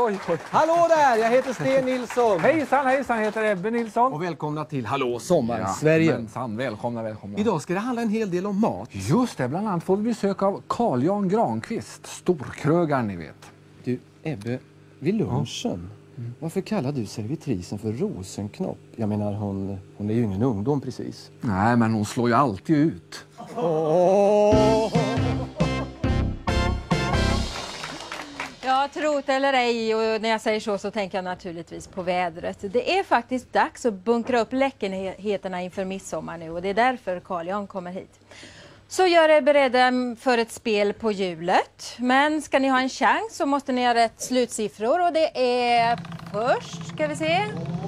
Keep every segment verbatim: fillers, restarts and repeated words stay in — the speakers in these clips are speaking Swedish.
oj, oj. Hallå där, jag heter Sten Nilsson. Hejsan, hejsan, jag heter Ebbe Nilsson. Och välkomna till Hallå Sommar i Sverige. Men, välkomna, välkomna. Idag ska det handla en hel del om mat. Just det, bland annat får vi besök av Carl Jan Granqvist, storkrögaren ni vet. Du, Ebbe, vid lunchen, mm. varför kallar du servitrisen för Rosenknopp? Jag menar, hon, hon är ju ingen ungdom precis. Nej, men hon slår ju alltid ut. Oh. Ja, trot eller ej, och när jag säger så så tänker jag naturligtvis på vädret. Det är faktiskt dags att bunkra upp läckenheterna inför midsommar nu, och det är därför Carl Jan kommer hit. Så gör er beredda för ett spel på hjulet. Men ska ni ha en chans så måste ni ha rätt slutsiffror, och det är först, ska vi se.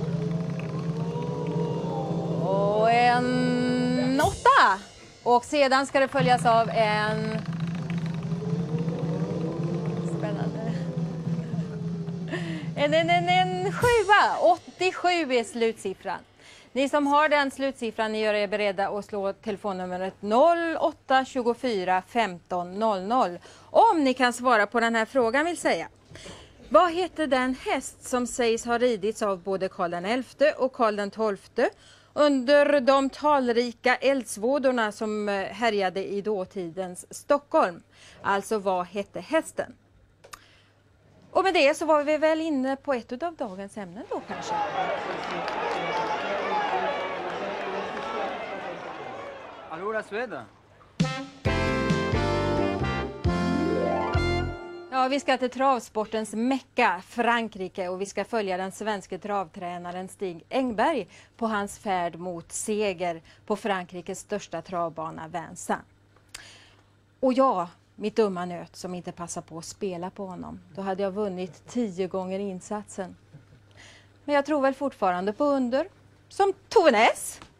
Och en åtta. Och sedan ska det följas av en... Spännande. En, en, en, en sjua. åttiosju är slutsiffran. Ni som har den slutsiffran, ni gör er beredda att slå telefonnumret noll åtta tjugofyra femton noll noll. Om ni kan svara på den här frågan vill säga. Vad heter den häst som sägs ha ridits av både Karl den elfte och Karl den tolfte under de talrika eldsvådorna som härjade i dåtidens Stockholm? Alltså, vad hette hästen? Och med det så var vi väl inne på ett av dagens ämnen då kanske. Allora Sweden. Ja, vi ska till travsportens Mecka, Frankrike, och vi ska följa den svenska travtränaren Stig Engberg på hans färd mot seger på Frankrikes största travbana, Vincennes. Och ja, mitt dumma nöt som inte passar på att spela på honom. Då hade jag vunnit tio gånger insatsen. Men jag tror väl fortfarande på under, som Tove Näs.